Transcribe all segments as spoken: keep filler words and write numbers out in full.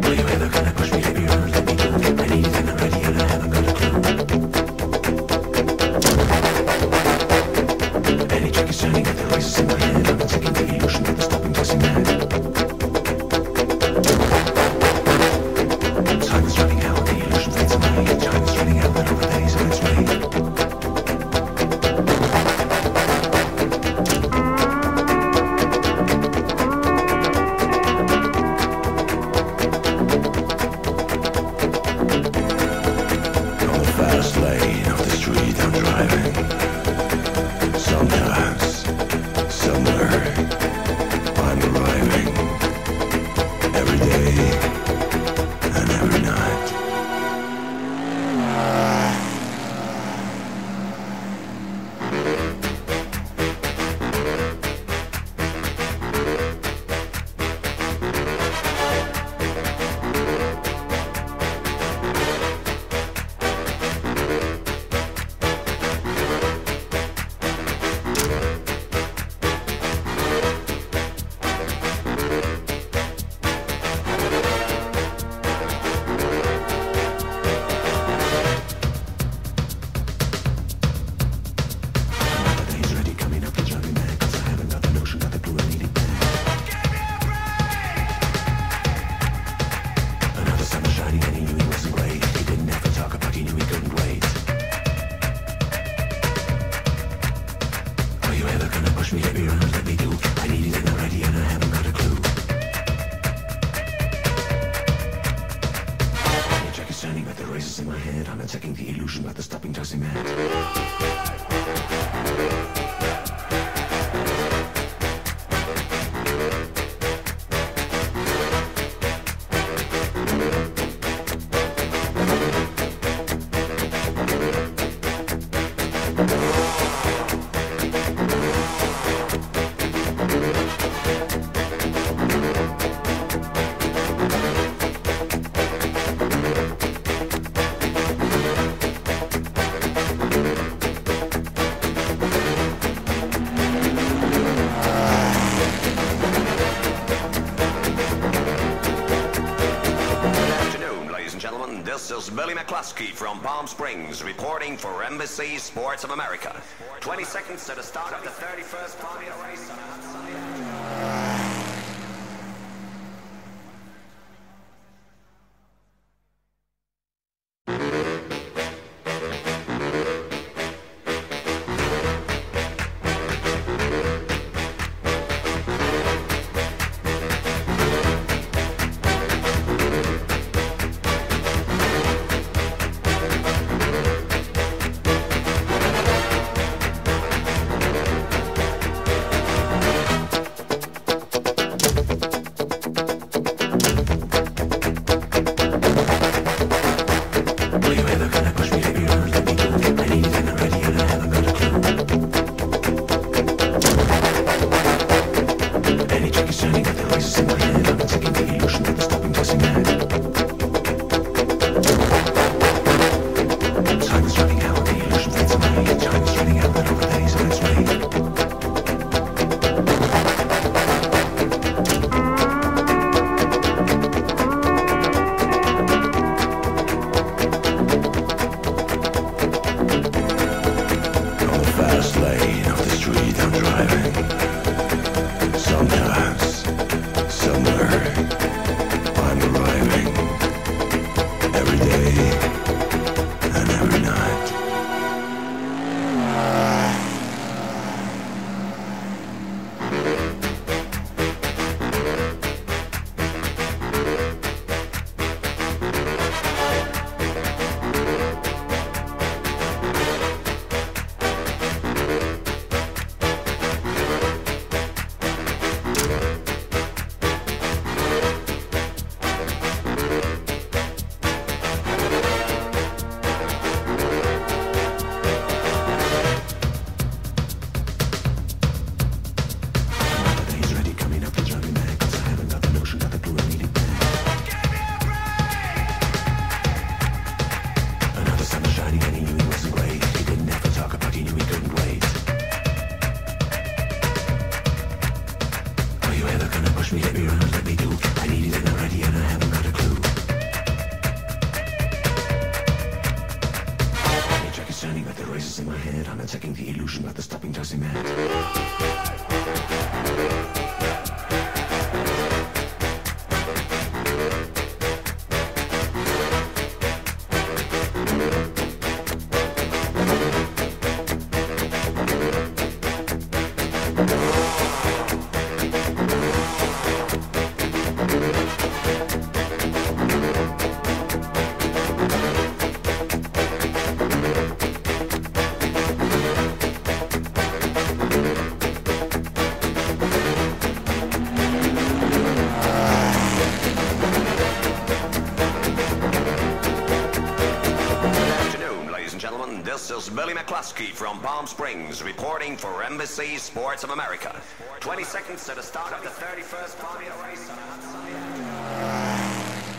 This is Billy McCluskey from Palm Springs, reporting for Embassy Sports of America. twenty seconds to the start of the thirty-first Formula race on a hot sunny afternoon. is Billy McCluskey from Palm Springs reporting for Embassy Sports of America. twenty seconds to the start of the thirty-first Formula race on a hot sunny afternoon.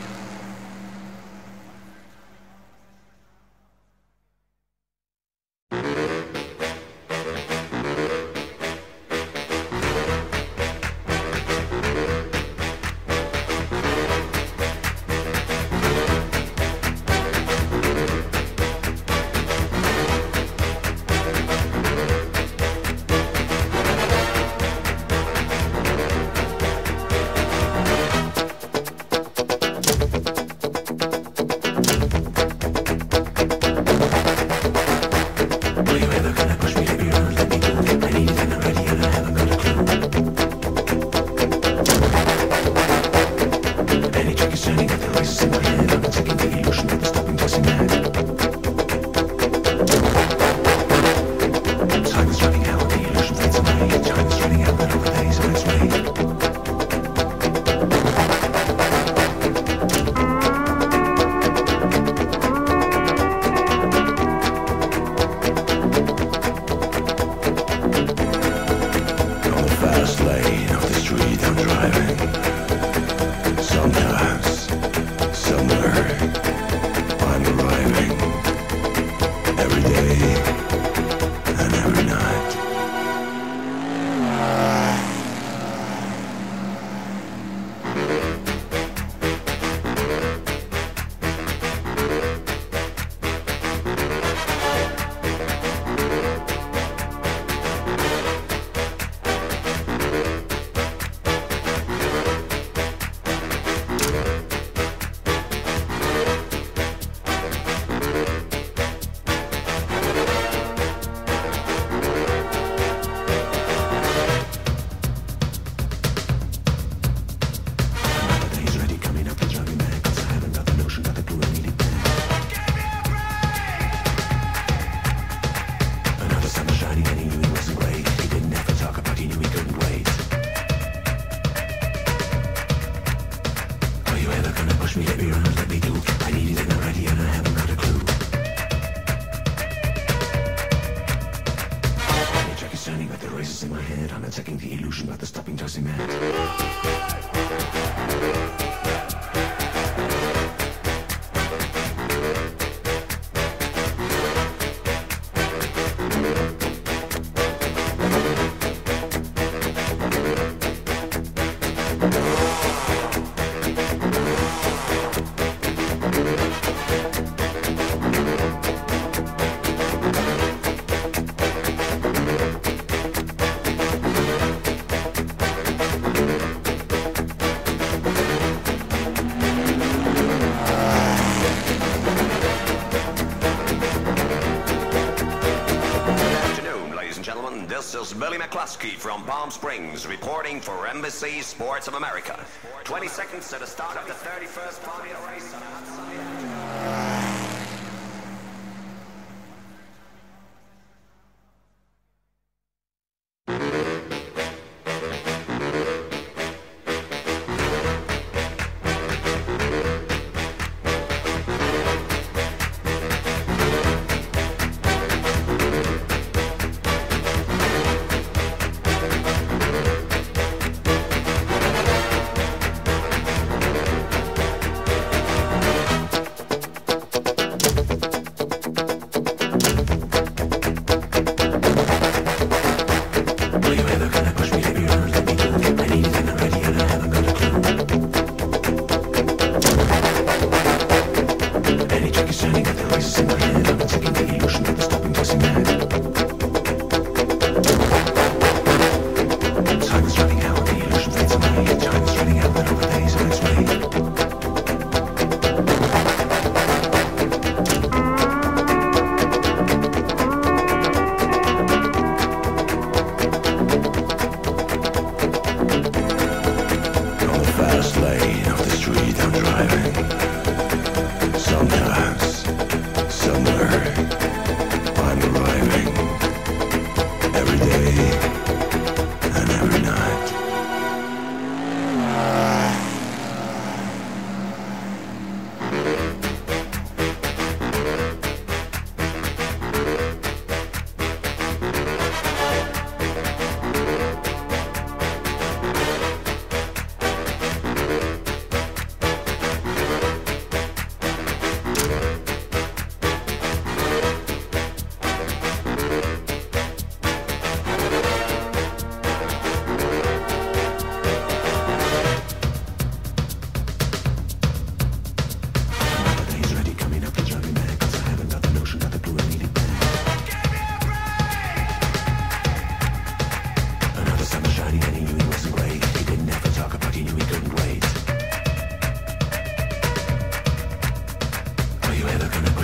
This is Billy McCluskey from Palm Springs reporting for Embassy Sports of America. twenty seconds to the start of the thirty-first Formula race on a hot sunny afternoon.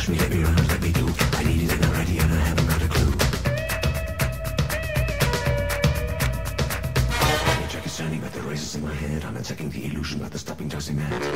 Push me, let me run, let me do. I need it already and I haven't got a clue. The track is standing but the race is in my head. I'm attacking the illusion but the stopping drives me mad.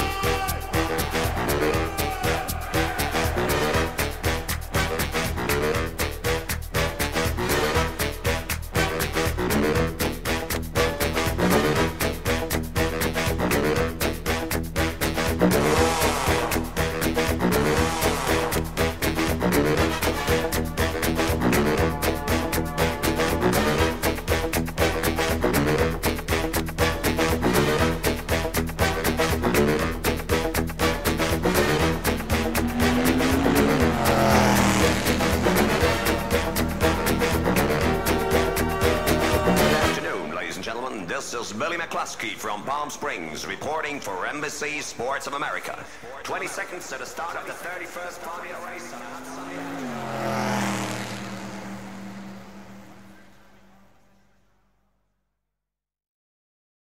This is Billy McCluskey from Palm Springs, reporting for Embassy Sports of America. twenty seconds to the start of the thirty-first Formula race on a hot sunny day.